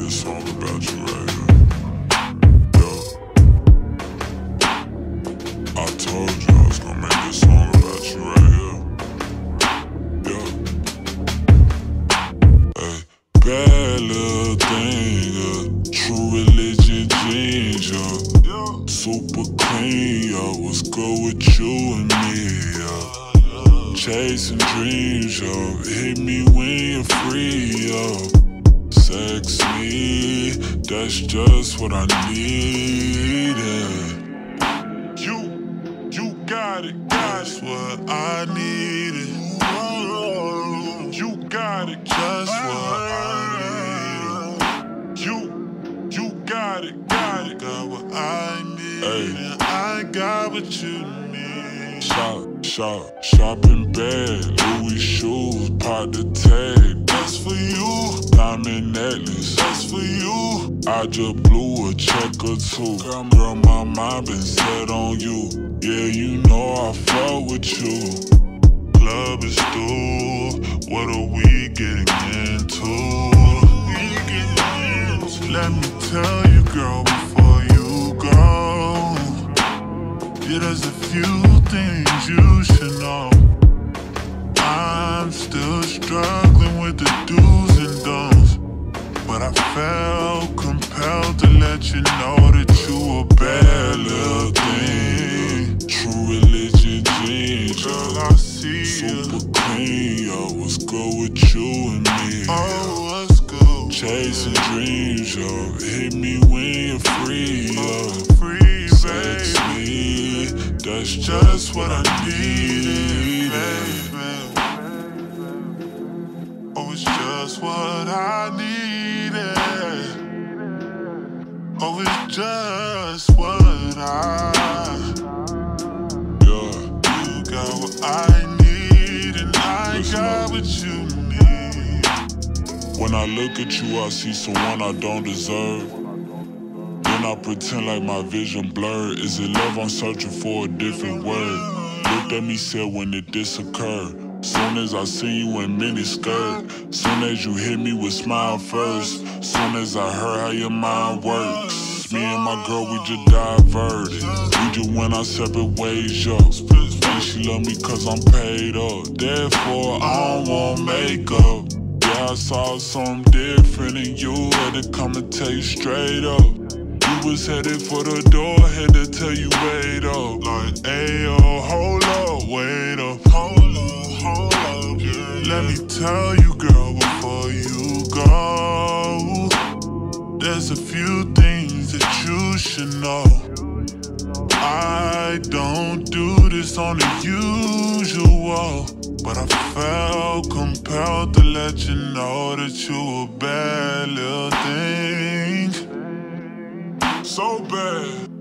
a song about you right here. Yeah. I told you I was gonna make a song about you right here. Yeah. Hey, bad little thing, true religion ginger. Super clean, yo. What's good with you and me, yo? Chasing dreams, yo. Hit me when you're free, yo. Sex me, that's just what I needed. You got it, that's what I needed. You got it, just what I needed. You got it, got what I needed. I got what you need. Shopping bag, Louis shoes, pot the tag. That's for you. Diamond necklace, that's for you. I just blew a check or two. Girl, my mind been set on you. Yeah, you know I fuck with you. Club is through. What are we getting into? Let me tell you, girl, before you go. Yeah, there's a few things you should know. I'm still struggling with the do's and don'ts, but I felt compelled to let you know that you a bad little thing. True religion ginger. Girl, I see you. Super clean, yo. What's good with you and me? Oh, what's good? Chasing dreams, yo. Hit me when you're free, yo. Free, sex me, that's just what I needed, baby. Oh, it's just what I needed. Oh, it's just what yeah. You got what I need, and I got what you need. When I look at you, I see someone I don't deserve. Then I pretend like my vision blurred. Is it love? I'm searching for a different word. Looked at me, said, when did this occur? Soon as I seen you in miniskirt. Soon as you hit me with smile first. Soon as I heard how your mind works. Me and my girl, we just diverted. We just went our separate ways, yo. And she love me cause I'm paid up. Therefore, I don't want makeup. Yeah, I saw something different in you. Had to come and tell you straight up. You was headed for the door, had to tell you wait up. Like, ayo, hold up, wait up. Hold up, yeah. Let me tell you, girl, before you go. There's a few things that you should know. I don't do this on the usual, but I felt compelled to let you know that you a bad little thing. So bad.